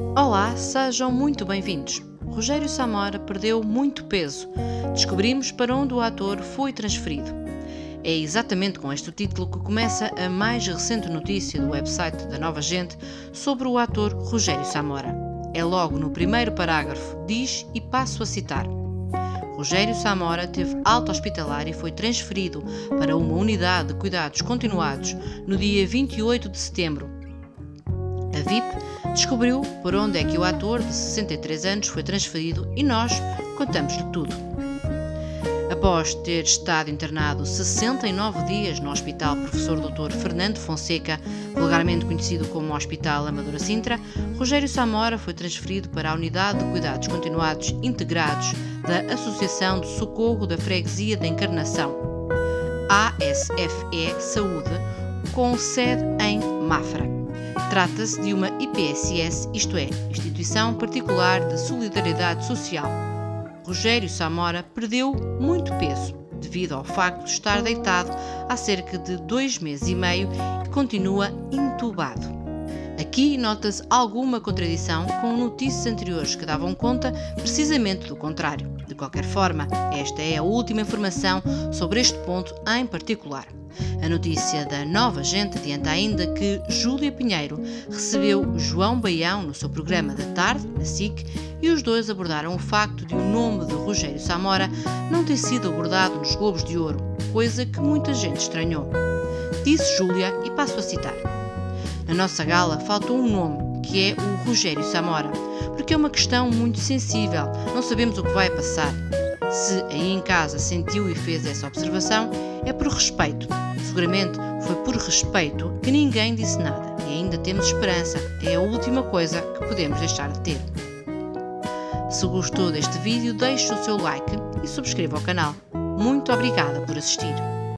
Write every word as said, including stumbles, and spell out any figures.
Olá, sejam muito bem-vindos. Rogério Samora perdeu muito peso. Descobrimos para onde o ator foi transferido. É exatamente com este título que começa a mais recente notícia do website da Nova Gente sobre o ator Rogério Samora. É logo no primeiro parágrafo, diz e passo a citar. Rogério Samora teve alta hospitalar e foi transferido para uma unidade de cuidados continuados no dia vinte e oito de setembro. A V I P descobriu por onde é que o ator de sessenta e três anos foi transferido e nós contamos-lhe tudo. Após ter estado internado sessenta e nove dias no Hospital Professor doutor Fernando Fonseca, vulgarmente conhecido como Hospital Amadora Sintra, Rogério Samora foi transferido para a Unidade de Cuidados Continuados Integrados da Associação de Socorro da Freguesia da Encarnação, A S F E Saúde, com sede em Mafra. Trata-se de uma I P S S, isto é, Instituição Particular de Solidariedade Social. Rogério Samora perdeu muito peso, devido ao facto de estar deitado há cerca de dois meses e meio e continua intubado. Aqui nota-se alguma contradição com notícias anteriores que davam conta precisamente do contrário. De qualquer forma, esta é a última informação sobre este ponto em particular. A notícia da Nova Gente adianta ainda que Júlia Pinheiro recebeu João Baião no seu programa da tarde, na S I C, e os dois abordaram o facto de o nome de Rogério Samora não ter sido abordado nos Globos de Ouro, coisa que muita gente estranhou. Disse Júlia, e passo a citar. Na nossa gala faltou um nome, que é o Rogério Samora, porque é uma questão muito sensível, não sabemos o que vai passar. Se aí em casa sentiu e fez essa observação, é por respeito. Seguramente foi por respeito que ninguém disse nada e ainda temos esperança, é a última coisa que podemos deixar de ter. Se gostou deste vídeo, deixe o seu like e subscreva o canal. Muito obrigada por assistir.